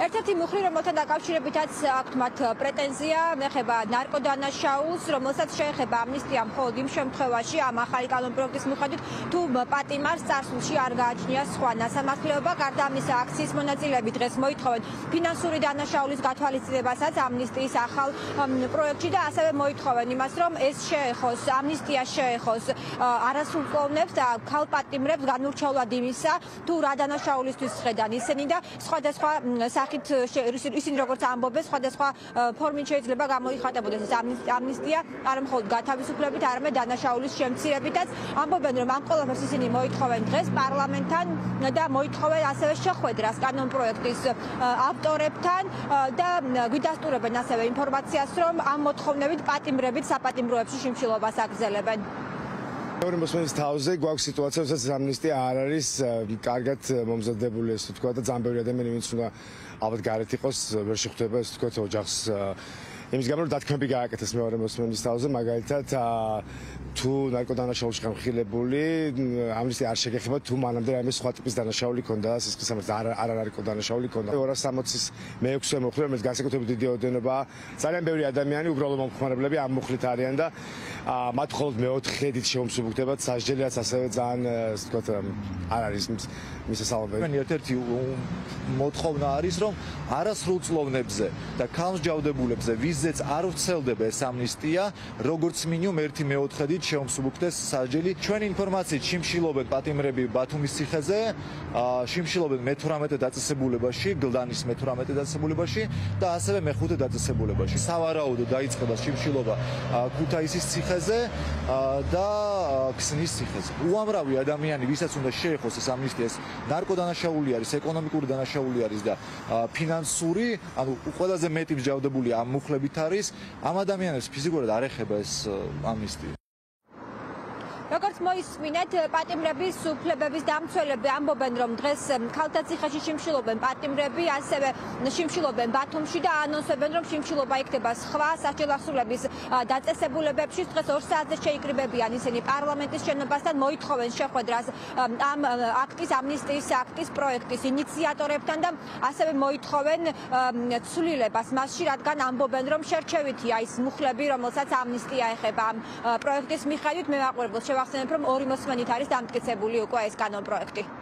ერთ-ერთი მუხლი, რომელთან დაკავშირებითაც აქვთ მათ პრეტენზია, ეხება ნარკოდანაშაულს, რომელსაც შეეხება ამნისტია მხოლოდ იმ შემთხვევაში, ამ ახალი კანონპროექტის მიხედვით, თუ პატიმარს წარსულში არ გააჩნია სხვა ნასამართლეობა. გარდა ამისა, აქციის მონაწილეები დღეს მოითხოვენ ფინანსური დანაშაულის გათვალისწინებასაც ამნისტიის ახალ პროექტში და ასევე მოითხოვენ იმას, რომ ეს შეეხოს, ამნისტია შეეხოს არასრულწლოვნებს და ქალ პატიმრებს განურჩევლად იმისა, თუ რა დანაშაულისთვის ხედან ისინი და სხვადასხვა სახით ისინი როგორც ამბობენ, სხვადასხვა ფორმით შეიძლება გამოიხატებოდეს ეს ამნისტია, არა მხოლოდ გათავისუფლებით, არამედ დანაშაულის შემცირებითაც. ამბობენ, რომ ამ ყველაფერს ისინი მოითხოვენ დღეს პარლამენტთან და მოითხოვენ ასევე შეხვედრას კანონპროექტის ავტორებთან და გვიდასტურებენ ასევე ინფორმაციას, რომ ამ მოთხოვნებით პატიმრებით საპატიმროებში შიმშილობას აგრძელებენ. მეორე მოსმენის თავზე გვაქვს სიტუაცია, სადაც ამნისტია არ არის კარგად მომზადებული, ესე ვთქვა და ძალიან ბევრი ადამიანი, ვინც უნდა ალბათ გარეთ იყოს, ვერ შეხვდება, ესე ვთქვა, ოჯახს იმის გამო, რომ დათქმები გააკეთეს მეორე მოსმენის თავზე, მაგალითად თუ ნარკოდანაშაულში განხილებული ამნისტია არ შეგეხება, თუ მანამდე რაიმე სხვა ტიპის დანაშაული ქონდა, სისხლისამართლე არ ნარკოდანაშაული ქონდა. 260-ის მე-6 მუხლი, რომელიც განსაკუთრებით დიდი ოდენობაა, ძალიან ბევრი ადამიანი უბრალო მომხმარებლები ამ მუხლით არიან და მათ მხოლოდ მე-4 დით შეუმსუბუქდებათ სასჯელიც, ასევე ძალიან ასე ვთქვათ არ არის მისასალმებელი. ერთ-ერთი მოთხოვნა არის, რომ არასრულწლოვნებზე და ქალმსჯავრდებულებზე ვიზეც არ ვრცელდება ეს ამნისტია, როგორც მინიმუმ 1/4 დით შეუმსუბუქდეს სასჯელი. ჩვენი ინფორმაციით შიმშილობენ პატიმრები ბათუმის ციხეზე, შიმშილობენ მე-18 დაწესებულებაში, გლდანის მე-18 დაწესებულებაში და ასევე მე-5 დაწესებულებაში. სავარაუდოდ დაიწყება შიმშილობა ქუთაისის ციხეზე და ქსნის ციხეზე. უამრავი ადამიანი, ვისაც უნდა შეეხოს ეს ამნისტია, ნარკოდანაშაული არის, ეკონომიკური დანაშაული არის და ფინანსური, ანუ ყველაზე მეტი მსჯავრდებული ამ მუხლებით არის, ამ ადამიანებს ფიზიკურად არ ეხება ეს ამნისტია. როგორც მოისმინეთ, პატიმრების უფლებების დამცველები ამბობენ, რომ დღეს ქალთა ციხეში შიმშილობენ პატიმრები, ასევე შიმშილობენ ბათუმში და ანონსებენ, რომ შიმშილობა იქნება სხვა სასჯელახსოვრების დაწესებულებებში. დღეს 2 საათზე შეიკრიბებიან ისინი პარლამენტის შენობასთან, მოითხოვენ შეხვედრას ამ აქტის, ამნისტიის აქტის პროექტის ინიციატორებთან და ასევე მოითხოვენ ცვლილებას მასში, რადგან ამბობენ, რომ შერჩევითია ის მუხლები, რომელსაც ამნისტია ეხება ამ პროექტის მიხედვით. მე ვაყურებელს შევახსენებ, რომ 2 მოსმენით არის დამტკიცებული უკვე ეს კანონპროექტი.